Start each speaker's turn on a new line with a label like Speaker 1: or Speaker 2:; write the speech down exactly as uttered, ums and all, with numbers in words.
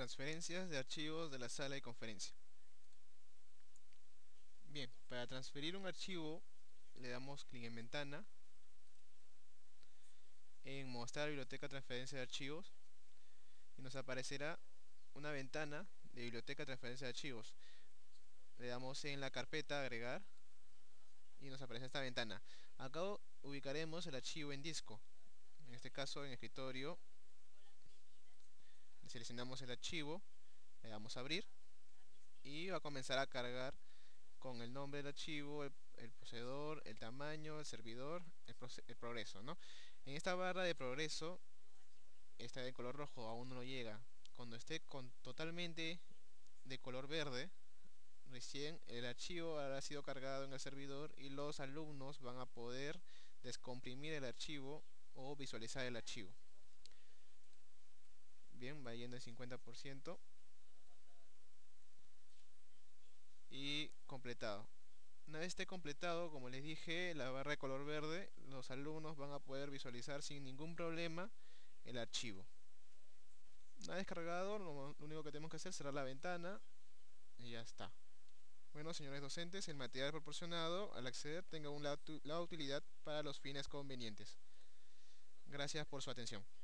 Speaker 1: Transferencias de archivos de la sala de conferencia. Bien, para transferir un archivo le damos clic en ventana, en mostrar biblioteca transferencia de archivos y nos aparecerá una ventana de biblioteca transferencia de archivos. Le damos en la carpeta agregar y nos aparece esta ventana. Acá ubicaremos el archivo en disco, en este caso en escritorio. Seleccionamos el archivo, le damos a abrir y va a comenzar a cargar con el nombre del archivo, el, el poseedor, el tamaño, el servidor, el, el progreso, ¿no? En esta barra de progreso está de color rojo, aún no lo llega. Cuando esté con totalmente de color verde, recién el archivo habrá sido cargado en el servidor y los alumnos van a poder descomprimir el archivo o visualizar el archivo. Bien, va yendo el cincuenta por ciento y completado. Una vez esté completado, como les dije, la barra de color verde, los alumnos van a poder visualizar sin ningún problema el archivo. Una vez cargado, lo, lo único que tenemos que hacer es cerrar la ventana y ya está. Bueno, señores docentes, el material proporcionado al acceder tenga una, la utilidad para los fines convenientes. Gracias por su atención.